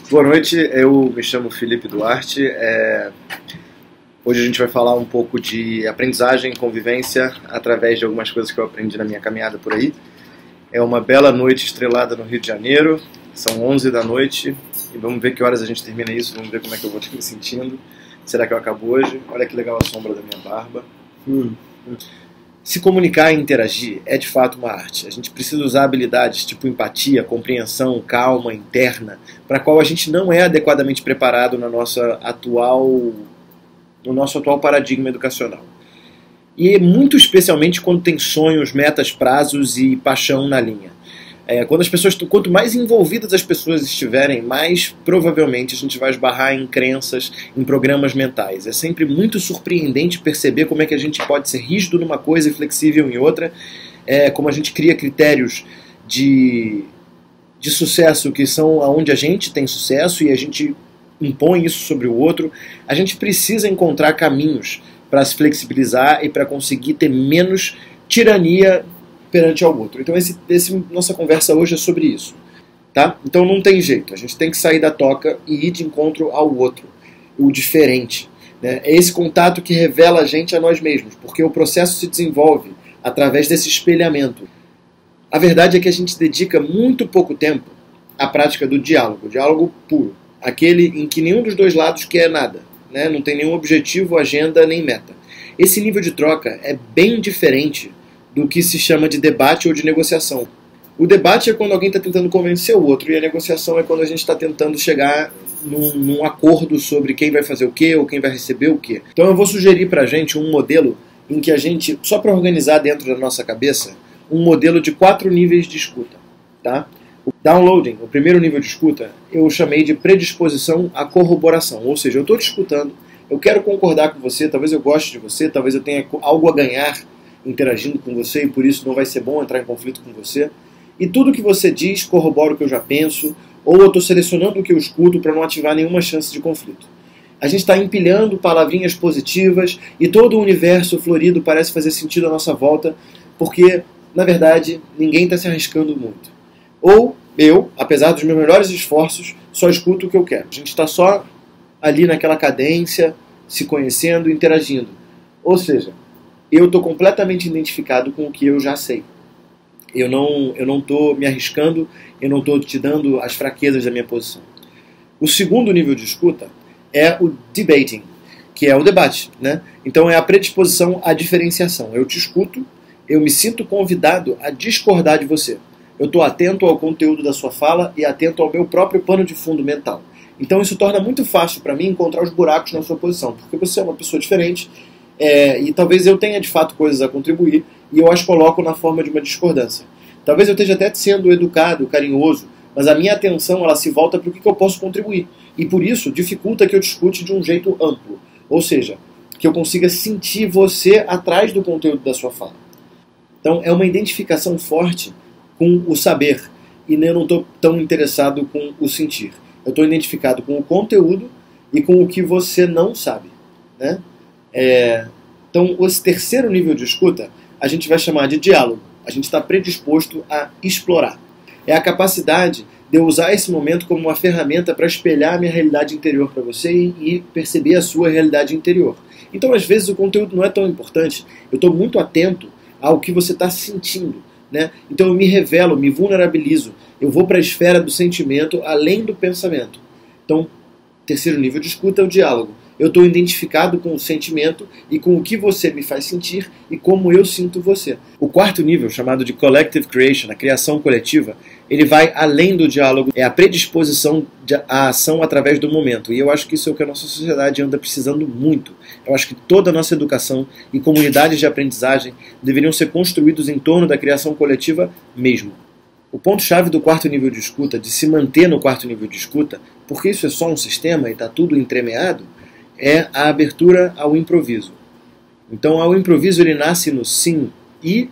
Boa noite, eu me chamo Felipe Duarte. Hoje a gente vai falar um pouco de aprendizagem, convivência, através de algumas coisas que eu aprendi na minha caminhada por aí. É uma bela noite estrelada no Rio de Janeiro, são 11 da noite, e vamos ver que horas a gente termina isso, vamos ver como é que eu vou estar me sentindo. Será que eu acabo hoje? Olha que legal a sombra da minha barba. Se comunicar e interagir é de fato uma arte. A gente precisa usar habilidades tipo empatia, compreensão, calma interna, para a qual a gente não é adequadamente preparado no nosso atual paradigma educacional. E muito especialmente quando tem sonhos, metas, prazos e paixão na linha. Quanto mais envolvidas as pessoas estiverem, mais provavelmente a gente vai esbarrar em crenças, em programas mentais. É sempre muito surpreendente perceber como é que a gente pode ser rígido numa coisa e flexível em outra, como a gente cria critérios de sucesso que são onde a gente tem sucesso e a gente impõe isso sobre o outro. A gente precisa encontrar caminhos para se flexibilizar e para conseguir ter menos tirania perante ao outro. Então nossa conversa hoje é sobre isso, tá? Então não tem jeito, a gente tem que sair da toca e ir de encontro ao outro, o diferente, né? É esse contato que revela a gente a nós mesmos, porque o processo se desenvolve através desse espelhamento. A verdade é que a gente dedica muito pouco tempo à prática do diálogo puro, aquele em que nenhum dos dois lados quer nada, né? Não tem nenhum objetivo, agenda nem meta. Esse nível de troca é bem diferente do que se chama de debate ou de negociação. O debate é quando alguém está tentando convencer o outro, e a negociação é quando a gente está tentando chegar num acordo sobre quem vai fazer o quê ou quem vai receber o quê. Então eu vou sugerir para a gente um modelo em que a gente, só para organizar dentro da nossa cabeça, um modelo de 4 níveis de escuta. Tá? O downloading, o primeiro nível de escuta, eu chamei de predisposição à corroboração, ou seja, eu estou te escutando, eu quero concordar com você, talvez eu goste de você, talvez eu tenha algo a ganhar interagindo com você e por isso não vai ser bom entrar em conflito com você. E tudo que você diz corrobora o que eu já penso, ou eu estou selecionando o que eu escuto para não ativar nenhuma chance de conflito. A gente está empilhando palavrinhas positivas e todo o universo florido parece fazer sentido à nossa volta, porque, na verdade, ninguém está se arriscando muito. Ou eu, apesar dos meus melhores esforços, só escuto o que eu quero. A gente está só ali naquela cadência, se conhecendo, interagindo. Ou seja, eu estou completamente identificado com o que eu já sei. Eu não estou me arriscando, eu não estou te dando as fraquezas da minha posição. O segundo nível de escuta é o debating, que é o debate, né? Então é a predisposição à diferenciação. Eu te escuto, eu me sinto convidado a discordar de você. Eu estou atento ao conteúdo da sua fala e atento ao meu próprio pano de fundo mental. Então isso torna muito fácil para mim encontrar os buracos na sua posição, porque você é uma pessoa diferente, e talvez eu tenha de fato coisas a contribuir e eu as coloco na forma de uma discordância. Talvez eu esteja até sendo educado, carinhoso, mas a minha atenção ela se volta para o que eu posso contribuir. E por isso dificulta que eu discute de um jeito amplo. Ou seja, que eu consiga sentir você atrás do conteúdo da sua fala. Então é uma identificação forte com o saber e eu não estou tão interessado com o sentir. Eu estou identificado com o conteúdo e com o que você não sabe, né? Então, esse terceiro nível de escuta a gente vai chamar de diálogo. A gente está predisposto a explorar. É a capacidade de eu usar esse momento como uma ferramenta para espelhar a minha realidade interior para você e perceber a sua realidade interior. Então, às vezes, o conteúdo não é tão importante. Eu estou muito atento ao que você está sentindo, né? Então, eu me revelo, me vulnerabilizo. Eu vou para a esfera do sentimento além do pensamento. Então, terceiro nível de escuta é o diálogo. Eu estou identificado com o sentimento e com o que você me faz sentir e como eu sinto você. O quarto nível, chamado de Collective Creation, a criação coletiva, ele vai além do diálogo, é a predisposição à ação através do momento. E eu acho que isso é o que a nossa sociedade anda precisando muito. Eu acho que toda a nossa educação e comunidades de aprendizagem deveriam ser construídos em torno da criação coletiva mesmo. O ponto-chave do quarto nível de escuta, de se manter no quarto nível de escuta, porque isso é só um sistema e está tudo entremeado, é a abertura ao improviso. Então, o improviso ele nasce no sim, e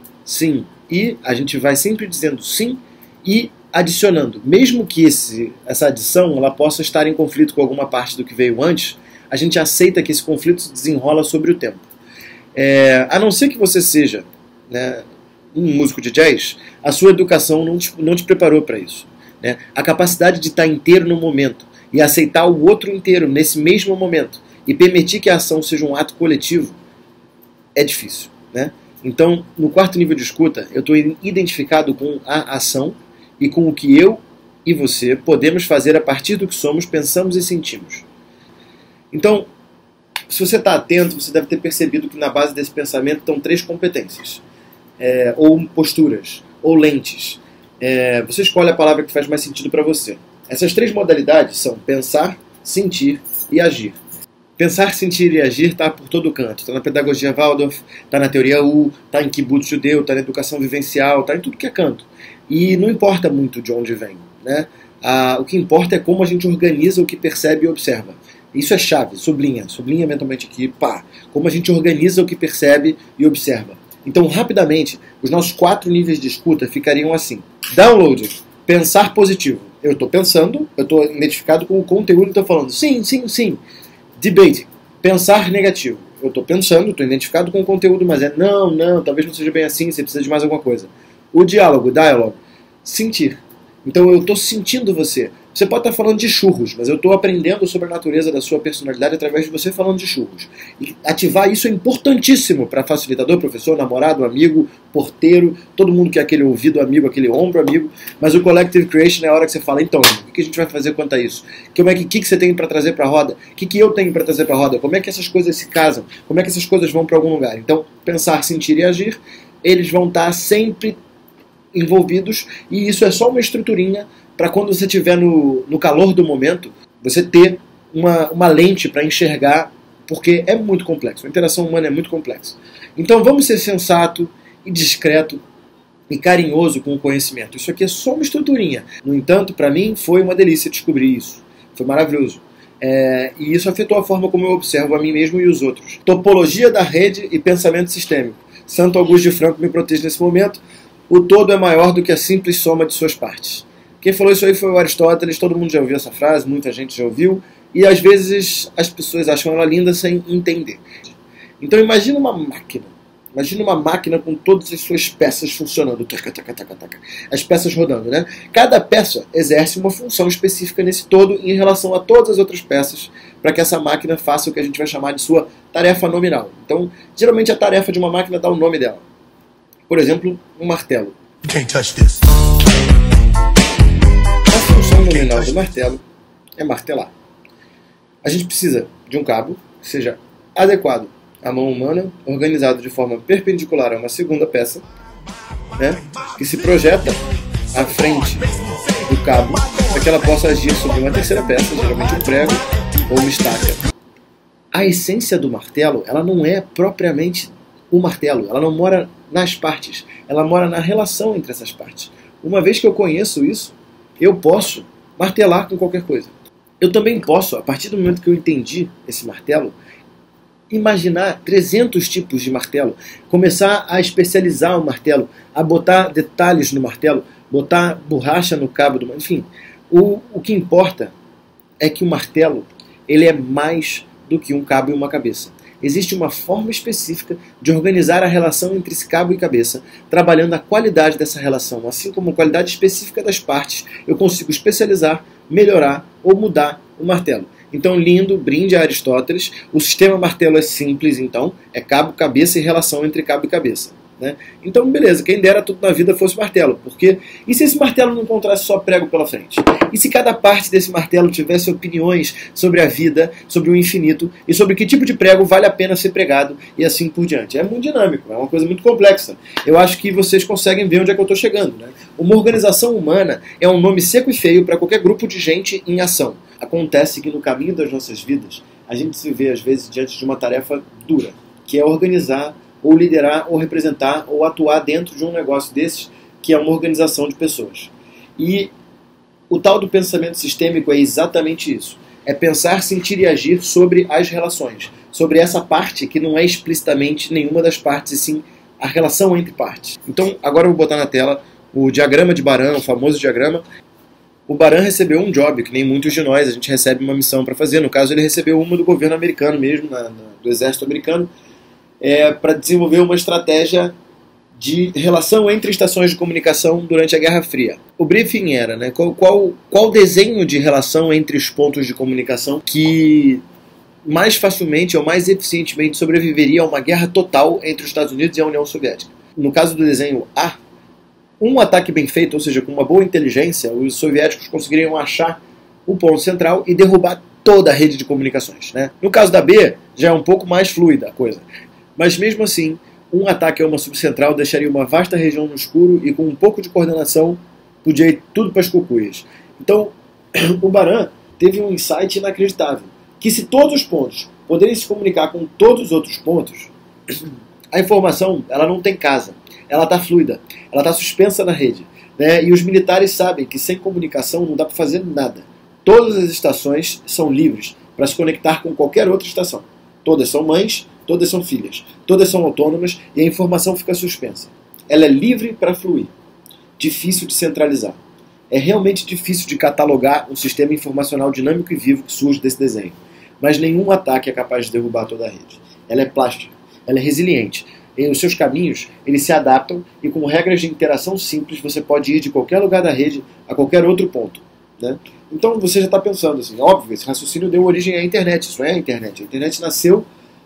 a gente vai sempre dizendo sim e adicionando. Mesmo que essa adição ela possa estar em conflito com alguma parte do que veio antes, a gente aceita que esse conflito se desenrola sobre o tempo. A não ser que você seja, né, um músico de jazz, a sua educação não te preparou para isso. Né? A capacidade de estar inteiro no momento e aceitar o outro inteiro nesse mesmo momento e permitir que a ação seja um ato coletivo, é difícil, né? Então, no quarto nível de escuta, eu estou identificado com a ação e com o que eu e você podemos fazer a partir do que somos, pensamos e sentimos. Então, se você está atento, você deve ter percebido que na base desse pensamento estão 3 competências, ou posturas, ou lentes. Você escolhe a palavra que faz mais sentido para você. Essas 3 modalidades são pensar, sentir e agir. Pensar, sentir e agir está por todo canto. Está na pedagogia Waldorf, está na teoria U, está em kibbutz judeu, está na educação vivencial, está em tudo que é canto. E não importa muito de onde vem, né? O que importa é como a gente organiza o que percebe e observa. Isso é chave, sublinha mentalmente aqui, pá. Como a gente organiza o que percebe e observa. Então, rapidamente, os nossos 4 níveis de escuta ficariam assim. Download, pensar positivo. Eu estou pensando, eu estou identificado com o conteúdo e estou falando sim, sim, sim. Debate, pensar negativo. Eu estou pensando, estou identificado com o conteúdo, mas não, talvez não seja bem assim, você precisa de mais alguma coisa. O diálogo, dialogue, sentir. Então eu estou sentindo você. Você pode estar falando de churros, mas eu estou aprendendo sobre a natureza da sua personalidade através de você falando de churros. E ativar isso é importantíssimo para facilitador, professor, namorado, amigo, porteiro, todo mundo que é aquele ouvido amigo, aquele ombro amigo. Mas o Collective Creation é a hora que você fala, então, o que a gente vai fazer quanto a isso? O que você tem para trazer para a roda? O que eu tenho para trazer para a roda? Como é que essas coisas se casam? Como é que essas coisas vão para algum lugar? Então, pensar, sentir e agir, eles vão estar sempre envolvidos, e isso é só uma estruturinha para quando você estiver no calor do momento, você ter uma lente para enxergar, porque é muito complexo, a interação humana é muito complexa. Então vamos ser sensato e discreto e carinhoso com o conhecimento. Isso aqui é só uma estruturinha. No entanto, para mim foi uma delícia descobrir isso. Foi maravilhoso. E isso afetou a forma como eu observo a mim mesmo e os outros. Topologia da rede e pensamento sistêmico. Santo Augusto de Franco me protege nesse momento. O todo é maior do que a simples soma de suas partes. Quem falou isso aí foi o Aristóteles, todo mundo já ouviu essa frase, muita gente já ouviu, e às vezes as pessoas acham ela linda sem entender. Então imagina uma máquina com todas as suas peças funcionando, as peças rodando, né? Cada peça exerce uma função específica nesse todo em relação a todas as outras peças, para que essa máquina faça o que a gente vai chamar de sua tarefa nominal. Então, geralmente a tarefa de uma máquina dá o nome dela. Por exemplo, um martelo. A função nominal do martelo é martelar. A gente precisa de um cabo que seja adequado à mão humana, organizado de forma perpendicular a uma segunda peça, né, que se projeta à frente do cabo para que ela possa agir sobre uma terceira peça, geralmente um prego ou uma estaca. A essência do martelo, ela não é propriamente o martelo, ela não mora nas partes, ela mora na relação entre essas partes. Uma vez que eu conheço isso, eu posso martelar com qualquer coisa. Eu também posso, a partir do momento que eu entendi esse martelo, imaginar 300 tipos de martelo, começar a especializar o martelo, a botar detalhes no martelo, botar borracha no cabo, enfim. O que importa é que o martelo ele é mais do que um cabo e uma cabeça. Existe uma forma específica de organizar a relação entre esse cabo e cabeça, trabalhando a qualidade dessa relação, assim como a qualidade específica das partes, eu consigo especializar, melhorar ou mudar o martelo. Então, lindo, brinde a Aristóteles, o sistema martelo é simples, então, é cabo, cabeça e relação entre cabo e cabeça. Né? Então, beleza, quem dera tudo na vida fosse martelo, porque e se esse martelo não encontrasse só prego pela frente? E se cada parte desse martelo tivesse opiniões sobre a vida, sobre o infinito e sobre que tipo de prego vale a pena ser pregado e assim por diante? É muito dinâmico, é uma coisa muito complexa. Eu acho que vocês conseguem ver onde é que eu estou chegando. Né? Uma organização humana é um nome seco e feio para qualquer grupo de gente em ação. Acontece que no caminho das nossas vidas, a gente se vê às vezes diante de uma tarefa dura, que é organizar ou liderar, ou representar, ou atuar dentro de um negócio desses, que é uma organização de pessoas. E o tal do pensamento sistêmico é exatamente isso. É pensar, sentir e agir sobre as relações. Sobre essa parte que não é explicitamente nenhuma das partes, e sim a relação entre partes. Então, agora eu vou botar na tela o diagrama de Baran, o famoso diagrama. O Baran recebeu um job, que nem muitos de nós, a gente recebe uma missão para fazer. No caso, ele recebeu uma do governo americano mesmo, do exército americano, para desenvolver uma estratégia de relação entre estações de comunicação durante a Guerra Fria. O briefing era, né, qual desenho de relação entre os pontos de comunicação que mais facilmente ou mais eficientemente sobreviveria a uma guerra total entre os Estados Unidos e a União Soviética. No caso do desenho A, um ataque bem feito, ou seja, com uma boa inteligência, os soviéticos conseguiriam achar o ponto central e derrubar toda a rede de comunicações, né? No caso da B, já é um pouco mais fluida a coisa. Mas mesmo assim, um ataque a uma subcentral deixaria uma vasta região no escuro e com um pouco de coordenação podia ir tudo para as cucuias. Então, o Baran teve um insight inacreditável, que se todos os pontos poderem se comunicar com todos os outros pontos, a informação ela não tem casa, ela está fluida, ela está suspensa na rede, né? E os militares sabem que sem comunicação não dá para fazer nada. Todas as estações são livres para se conectar com qualquer outra estação. Todas são mães, todas são filhas, todas são autônomas e a informação fica suspensa. Ela é livre para fluir. Difícil de centralizar. É realmente difícil de catalogar um sistema informacional dinâmico e vivo que surge desse desenho. Mas nenhum ataque é capaz de derrubar toda a rede. Ela é plástica, ela é resiliente. E os seus caminhos, eles se adaptam e com regras de interação simples você pode ir de qualquer lugar da rede a qualquer outro ponto, né? Então você já está pensando assim, óbvio, esse raciocínio deu origem à internet, isso é a internet. A internet nasceu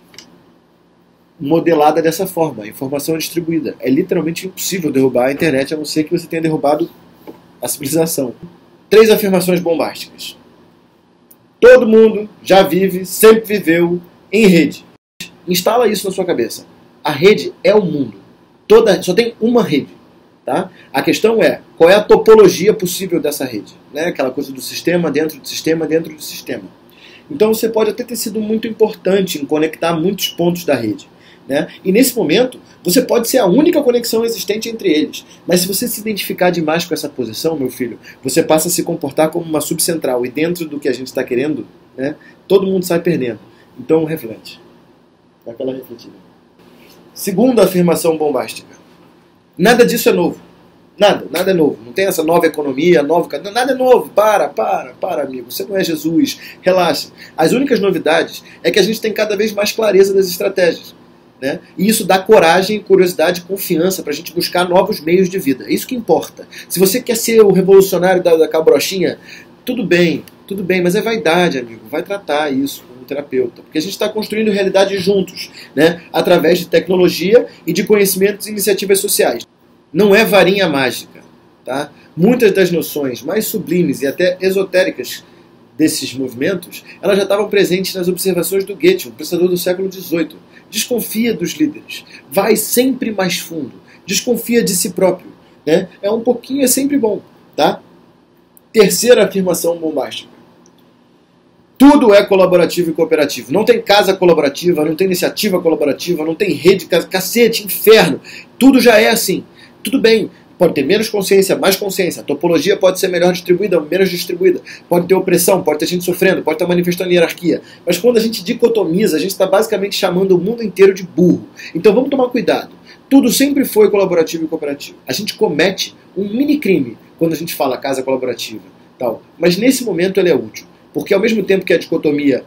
modelada dessa forma, a informação é distribuída. É literalmente impossível derrubar a internet, a não ser que você tenha derrubado a civilização. 3 afirmações bombásticas. Todo mundo já vive, sempre viveu em rede. Instala isso na sua cabeça. A rede é o mundo. Só tem uma rede. Tá? A questão é, qual é a topologia possível dessa rede? Né? Aquela coisa do sistema dentro do sistema dentro do sistema. Então você pode até ter sido muito importante em conectar muitos pontos da rede, né? E nesse momento, você pode ser a única conexão existente entre eles. Mas se você se identificar demais com essa posição, meu filho, você passa a se comportar como uma subcentral. E dentro do que a gente está querendo, né, todo mundo sai perdendo. Então reflete. Dá aquela refletida. Segunda afirmação bombástica. Nada disso é novo. Nada é novo. Não tem essa nova economia, nada é novo. Para, amigo. Você não é Jesus. Relaxa. As únicas novidades é que a gente tem cada vez mais clareza das estratégias, né? E isso dá coragem, curiosidade e confiança para a gente buscar novos meios de vida. É isso que importa. Se você quer ser o revolucionário da cabrochinha, tudo bem, mas é vaidade, amigo. Vai tratar isso como terapeuta. Porque a gente está construindo realidade juntos, né? Através de tecnologia e de conhecimentos e iniciativas sociais. Não é varinha mágica, tá? Muitas das noções mais sublimes e até esotéricas desses movimentos, elas já estavam presentes nas observações do Goethe, um pensador do século XVIII. Desconfia dos líderes. Vai sempre mais fundo. Desconfia de si próprio, né? É sempre bom, tá? Terceira afirmação bombástica. Tudo é colaborativo e cooperativo. Não tem casa colaborativa, não tem iniciativa colaborativa, não tem rede, cacete, inferno. Tudo já é assim. Tudo bem, pode ter menos consciência, mais consciência. A topologia pode ser melhor distribuída, menos distribuída. Pode ter opressão, pode ter gente sofrendo, pode estar manifestando hierarquia. Mas quando a gente dicotomiza, a gente está basicamente chamando o mundo inteiro de burro. Então vamos tomar cuidado. Tudo sempre foi colaborativo e cooperativo. A gente comete um mini crime quando a gente fala casa colaborativa, tal. Mas nesse momento ela é útil. Porque ao mesmo tempo que a dicotomia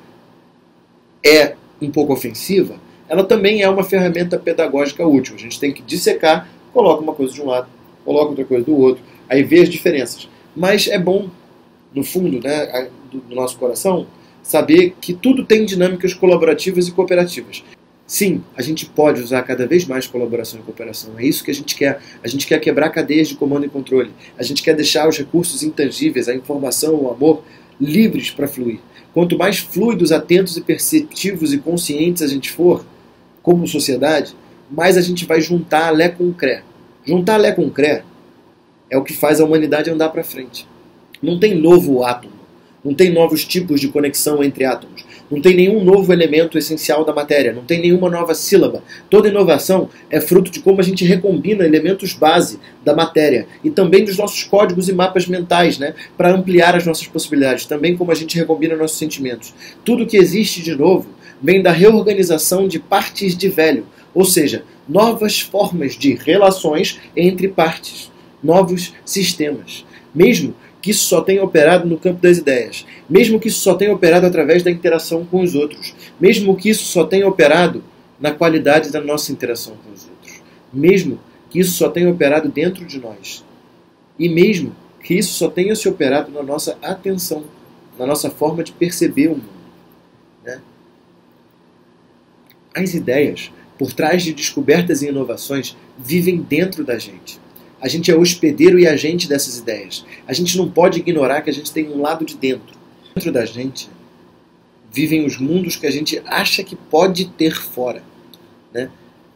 é um pouco ofensiva, ela também é uma ferramenta pedagógica útil. A gente tem que dissecar, coloca uma coisa de um lado, coloca outra coisa do outro, aí vê as diferenças. Mas é bom, no fundo, né, do nosso coração, saber que tudo tem dinâmicas colaborativas e cooperativas. Sim, a gente pode usar cada vez mais colaboração e cooperação. É isso que a gente quer. A gente quer quebrar cadeias de comando e controle. A gente quer deixar os recursos intangíveis, a informação, o amor, livres para fluir. Quanto mais fluidos, atentos e perceptivos e conscientes a gente for, como sociedade, mais a gente vai juntar Lé com Cré. Juntar Lé com Cré é o que faz a humanidade andar para frente. Não tem novo átomo. Não tem novos tipos de conexão entre átomos. Não tem nenhum novo elemento essencial da matéria. Não tem nenhuma nova sílaba. Toda inovação é fruto de como a gente recombina elementos base da matéria. E também dos nossos códigos e mapas mentais, né? Para ampliar as nossas possibilidades. Também como a gente recombina nossos sentimentos. Tudo que existe de novo vem da reorganização de partes de velho. Ou seja, novas formas de relações entre partes. Novos sistemas. Mesmo que isso só tenha operado no campo das ideias, mesmo que isso só tenha operado através da interação com os outros, mesmo que isso só tenha operado na qualidade da nossa interação com os outros, mesmo que isso só tenha operado dentro de nós. E mesmo que isso só tenha se operado na nossa atenção, na nossa forma de perceber o mundo, né? As ideias, por trás de descobertas e inovações, vivem dentro da gente. A gente é hospedeiro e agente dessas ideias. A gente não pode ignorar que a gente tem um lado de dentro. Dentro da gente vivem os mundos que a gente acha que pode ter fora, né?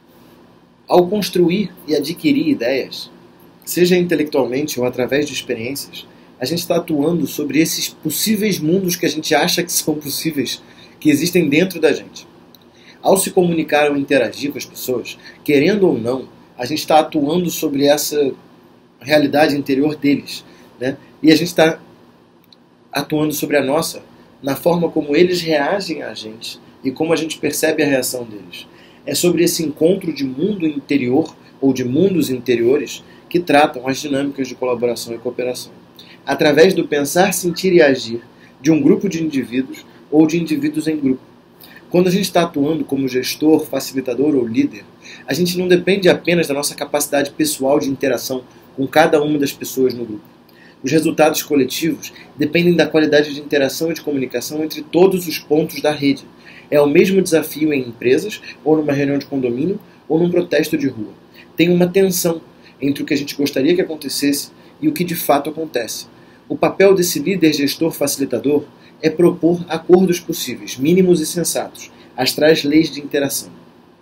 Ao construir e adquirir ideias, seja intelectualmente ou através de experiências, a gente está atuando sobre esses possíveis mundos que a gente acha que são possíveis, que existem dentro da gente. Ao se comunicar ou interagir com as pessoas, querendo ou não, a gente está atuando sobre essa realidade interior deles, né? E a gente está atuando sobre a nossa, na forma como eles reagem a gente e como a gente percebe a reação deles. É sobre esse encontro de mundo interior ou de mundos interiores que tratam as dinâmicas de colaboração e cooperação. Através do pensar, sentir e agir de um grupo de indivíduos ou de indivíduos em grupo. Quando a gente está atuando como gestor, facilitador ou líder, a gente não depende apenas da nossa capacidade pessoal de interação com cada uma das pessoas no grupo. Os resultados coletivos dependem da qualidade de interação e de comunicação entre todos os pontos da rede. É o mesmo desafio em empresas, ou numa reunião de condomínio, ou num protesto de rua. Tem uma tensão entre o que a gente gostaria que acontecesse e o que de fato acontece. O papel desse líder, gestor, facilitador é propor acordos possíveis, mínimos e sensatos, as tais leis de interação.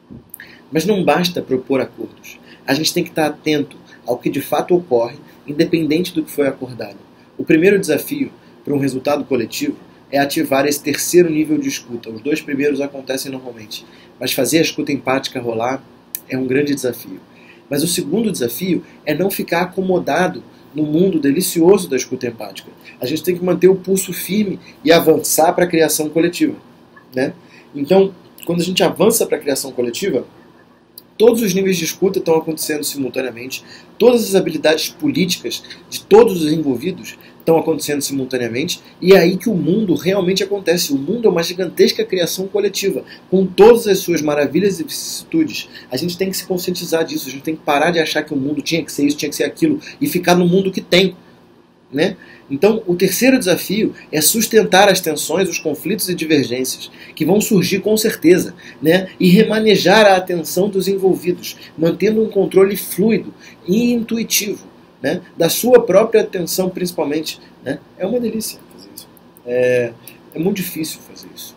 Mas não basta propor acordos. A gente tem que estar atento ao que de fato ocorre, independente do que foi acordado. O primeiro desafio para um resultado coletivo é ativar esse terceiro nível de escuta. Os dois primeiros acontecem normalmente, mas fazer a escuta empática rolar é um grande desafio. Mas o segundo desafio é não ficar acomodado no mundo delicioso da escuta empática. A gente tem que manter o pulso firme e avançar para a criação coletiva, né? Então, quando a gente avança para a criação coletiva, todos os níveis de escuta estão acontecendo simultaneamente, todas as habilidades políticas de todos os envolvidos estão acontecendo simultaneamente, e é aí que o mundo realmente acontece. O mundo é uma gigantesca criação coletiva, com todas as suas maravilhas e vicissitudes. A gente tem que se conscientizar disso, a gente tem que parar de achar que o mundo tinha que ser isso, tinha que ser aquilo, e ficar no mundo que tem, né? Então, o terceiro desafio é sustentar as tensões, os conflitos e divergências, que vão surgir com certeza, né? E remanejar a atenção dos envolvidos, mantendo um controle fluido e intuitivo, né? Da sua própria atenção, principalmente, né? É uma delícia fazer isso. É muito difícil fazer isso.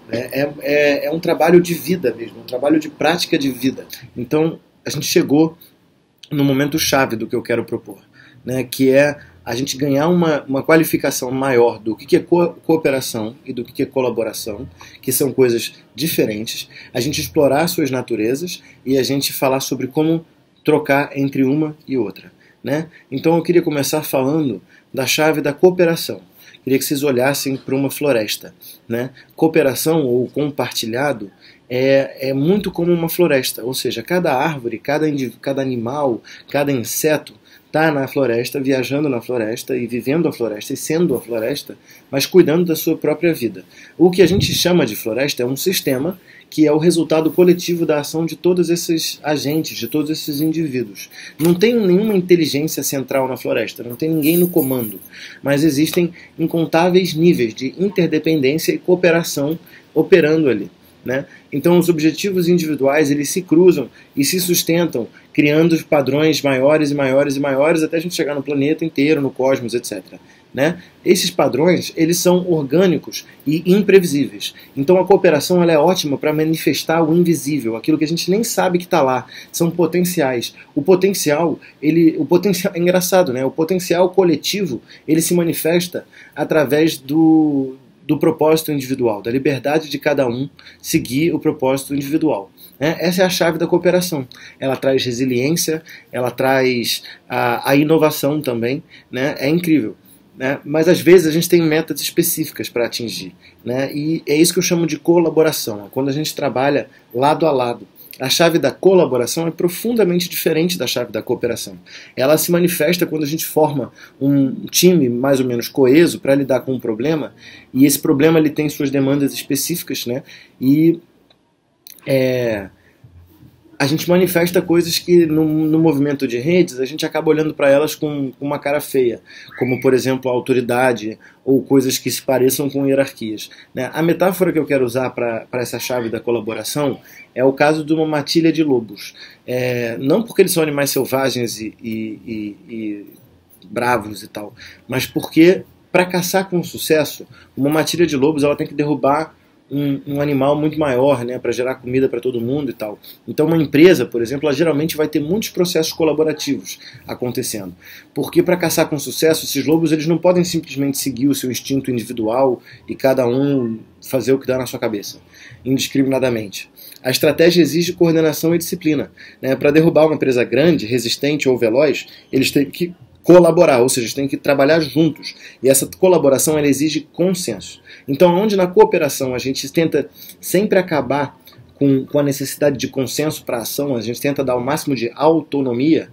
É um trabalho de vida mesmo, um trabalho de prática de vida. Então, a gente chegou no momento chave do que eu quero propor, né? Que é a gente ganhar uma qualificação maior do que é cooperação e do que é colaboração, que são coisas diferentes, a gente explorar suas naturezas e a gente falar sobre como trocar entre uma e outra, né? Então eu queria começar falando da chave da cooperação. Queria que vocês olhassem para uma floresta, né? Cooperação ou compartilhado é muito como uma floresta, ou seja, cada árvore, cada animal, cada inseto está na floresta, viajando na floresta e vivendo a floresta e sendo a floresta, mas cuidando da sua própria vida. O que a gente chama de floresta é um sistema que é o resultado coletivo da ação de todos esses agentes, de todos esses indivíduos. Não tem nenhuma inteligência central na floresta, não tem ninguém no comando, mas existem incontáveis níveis de interdependência e cooperação operando ali, né? Então os objetivos individuais eles se cruzam e se sustentam, criando padrões maiores e maiores e maiores até a gente chegar no planeta inteiro, no cosmos, etc. Né? Esses padrões eles são orgânicos e imprevisíveis. Então a cooperação ela é ótima para manifestar o invisível, aquilo que a gente nem sabe que está lá. São potenciais. O potencial é engraçado, né? O potencial coletivo ele se manifesta através do propósito individual, da liberdade de cada um seguir o propósito individual. Né? Essa é a chave da cooperação. Ela traz resiliência, ela traz a inovação também, né? É incrível. Né? Mas às vezes a gente tem metas específicas para atingir, né? E é isso que eu chamo de colaboração, quando a gente trabalha lado a lado. A chave da colaboração é profundamente diferente da chave da cooperação. Ela se manifesta quando a gente forma um time mais ou menos coeso para lidar com um problema, e esse problema ele tem suas demandas específicas, né? E a gente manifesta coisas que no movimento de redes a gente acaba olhando para elas com uma cara feia, como por exemplo a autoridade ou coisas que se pareçam com hierarquias, né? A metáfora que eu quero usar para essa chave da colaboração é o caso de uma matilha de lobos. Não porque eles são animais selvagens e bravos e tal, mas porque para caçar com sucesso, uma matilha de lobos ela tem que derrubar um animal muito maior, né, para gerar comida para todo mundo e tal. Então uma empresa, por exemplo, ela geralmente vai ter muitos processos colaborativos acontecendo. Porque para caçar com sucesso, esses lobos eles não podem simplesmente seguir o seu instinto individual e cada um fazer o que dá na sua cabeça, indiscriminadamente. A estratégia exige coordenação e disciplina, né? Para derrubar uma empresa grande, resistente ou veloz, eles têm que colaborar, ou seja, têm que trabalhar juntos. E essa colaboração ela exige consenso. Então, onde na cooperação a gente tenta sempre acabar com a necessidade de consenso para a ação, a gente tenta dar o máximo de autonomia,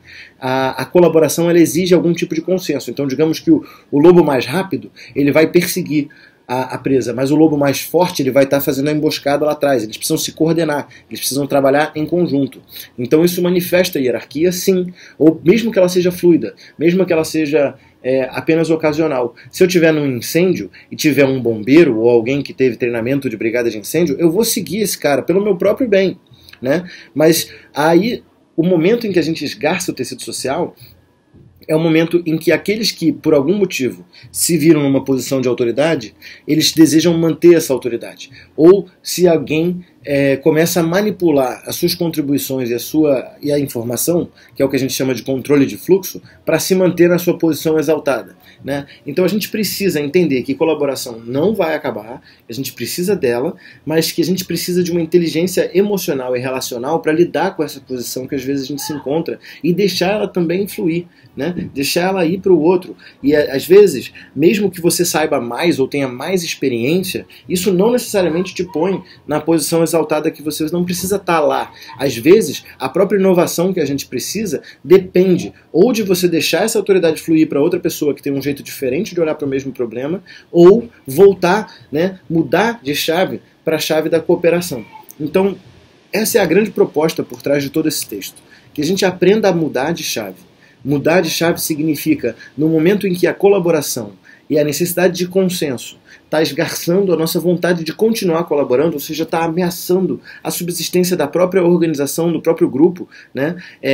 a colaboração ela exige algum tipo de consenso. Então, digamos que o lobo mais rápido ele vai perseguir a presa, mas o lobo mais forte ele vai estar fazendo a emboscada lá atrás. Eles precisam se coordenar, eles precisam trabalhar em conjunto. Então isso manifesta a hierarquia, sim, ou mesmo que ela seja fluida, mesmo que ela seja apenas ocasional. Se eu tiver num incêndio e tiver um bombeiro ou alguém que teve treinamento de brigada de incêndio, eu vou seguir esse cara pelo meu próprio bem, né? Mas aí o momento em que a gente esgarça o tecido social é o momento em que aqueles que, por algum motivo, se viram numa posição de autoridade, eles desejam manter essa autoridade. Ou se alguém começa a manipular as suas contribuições e a informação, que é o que a gente chama de controle de fluxo, para se manter na sua posição exaltada, né? Então a gente precisa entender que colaboração não vai acabar, a gente precisa dela, mas que a gente precisa de uma inteligência emocional e relacional para lidar com essa posição que às vezes a gente se encontra e deixar ela também fluir, né? Deixar ela ir para o outro. E às vezes, mesmo que você saiba mais ou tenha mais experiência, isso não necessariamente te põe na posição exaltada que você não precisa estar lá. Às vezes, a própria inovação que a gente precisa depende ou de você deixar essa autoridade fluir para outra pessoa que tem um jeito diferente de olhar para o mesmo problema, ou voltar, né, mudar de chave para a chave da cooperação. Então, essa é a grande proposta por trás de todo esse texto. Que a gente aprenda a mudar de chave. Mudar de chave significa, no momento em que a colaboração e a necessidade de consenso está esgarçando a nossa vontade de continuar colaborando, ou seja, está ameaçando a subsistência da própria organização, do próprio grupo, né?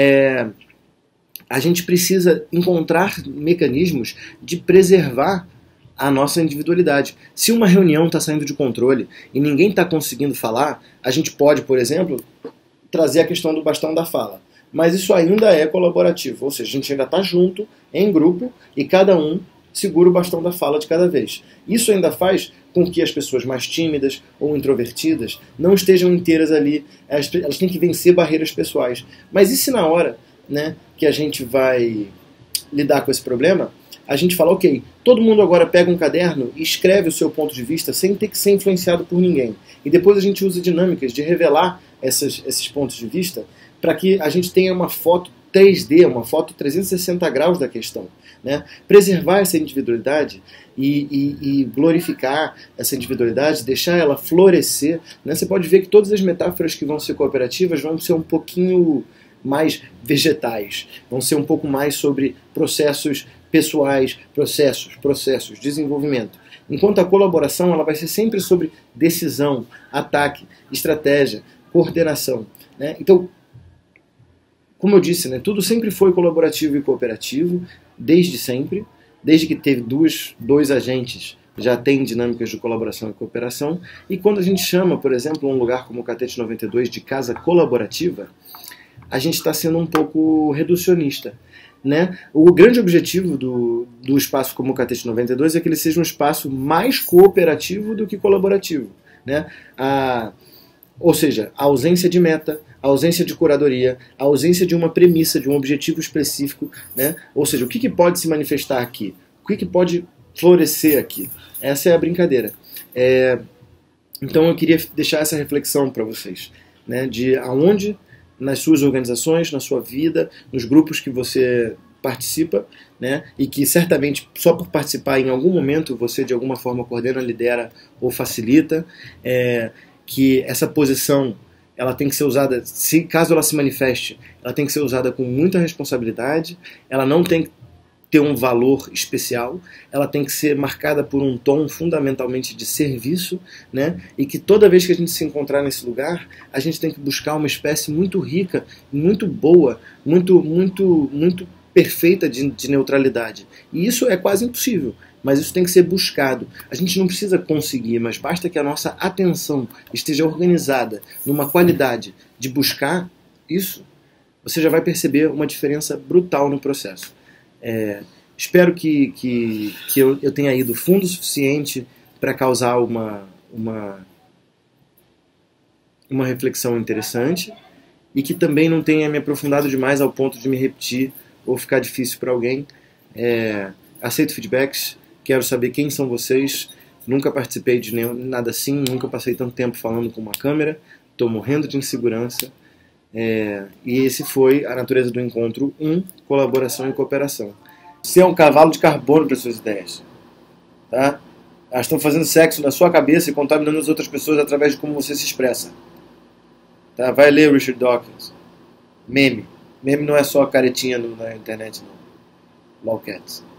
A gente precisa encontrar mecanismos de preservar a nossa individualidade. Se uma reunião está saindo de controle e ninguém está conseguindo falar, a gente pode, por exemplo, trazer a questão do bastão da fala. Mas isso ainda é colaborativo, ou seja, a gente ainda está junto, em grupo, e cada um segura o bastão da fala de cada vez. Isso ainda faz com que as pessoas mais tímidas ou introvertidas não estejam inteiras ali, elas têm que vencer barreiras pessoais. Mas e se na hora, né, que a gente vai lidar com esse problema, a gente fala, ok, todo mundo agora pega um caderno e escreve o seu ponto de vista sem ter que ser influenciado por ninguém. E depois a gente usa dinâmicas de revelar esses pontos de vista para que a gente tenha uma foto 3D, uma foto 360 graus da questão, né? Preservar essa individualidade e glorificar essa individualidade, deixar ela florescer, né? Você pode ver que todas as metáforas que vão ser cooperativas vão ser um pouquinho mais vegetais, vão ser um pouco mais sobre processos pessoais, processos, desenvolvimento. Enquanto a colaboração ela vai ser sempre sobre decisão, ataque, estratégia, coordenação, né? Então, como eu disse, né, tudo sempre foi colaborativo e cooperativo, desde sempre, desde que teve dois agentes, já tem dinâmicas de colaboração e cooperação, e quando a gente chama, por exemplo, um lugar como o Catete 92 de casa colaborativa, a gente está sendo um pouco reducionista, né? O grande objetivo do espaço como o Catete 92 é que ele seja um espaço mais cooperativo do que colaborativo, né? Ou seja, a ausência de meta, a ausência de curadoria, a ausência de uma premissa, de um objetivo específico, né? Ou seja, o que pode se manifestar aqui? O que pode florescer aqui? Essa é a brincadeira. Então eu queria deixar essa reflexão para vocês, né? De aonde, nas suas organizações, na sua vida, nos grupos que você participa, né? E que certamente só por participar em algum momento você de alguma forma coordena, lidera ou facilita, que essa posição ela tem que ser usada, caso ela se manifeste, ela tem que ser usada com muita responsabilidade, ela não tem que ter um valor especial, ela tem que ser marcada por um tom fundamentalmente de serviço, né? E que toda vez que a gente se encontrar nesse lugar, a gente tem que buscar uma espécie muito rica, muito boa, muito perfeita de neutralidade. E isso é quase impossível, mas isso tem que ser buscado. A gente não precisa conseguir, mas basta que a nossa atenção esteja organizada numa qualidade de buscar isso, você já vai perceber uma diferença brutal no processo. Espero que eu tenha ido fundo o suficiente para causar uma reflexão interessante e que também não tenha me aprofundado demais ao ponto de me repetir ou ficar difícil para alguém. Aceito feedbacks, quero saber quem são vocês. Nunca participei de nada assim, nunca passei tanto tempo falando com uma câmera, estou morrendo de insegurança. E esse foi a natureza do encontro 1, colaboração e cooperação. Você é um cavalo de carbono para suas ideias. Tá? Elas estão fazendo sexo na sua cabeça e contaminando as outras pessoas através de como você se expressa. Tá? Vai ler o Richard Dawkins. Meme. Meme não é só caretinha na internet, não. Lolcats.